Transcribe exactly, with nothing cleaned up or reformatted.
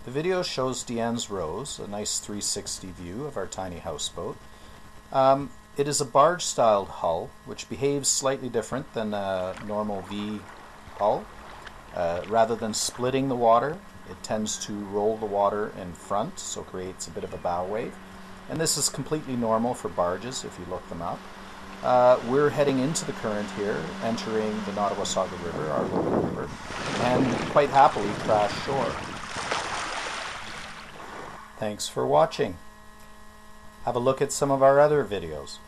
The video shows DIANNE'S Rose, a nice three sixty view of our tiny houseboat. Um, it is a barge-styled hull, which behaves slightly different than a normal V hull. Uh, rather than splitting the water, it tends to roll the water in front, so creates a bit of a bow wave. And this is completely normal for barges if you look them up. Uh, we're heading into the current here, entering the Nottawasaga River, our local river, and quite happily crash shore. Thanks for watching. Have a look at some of our other videos.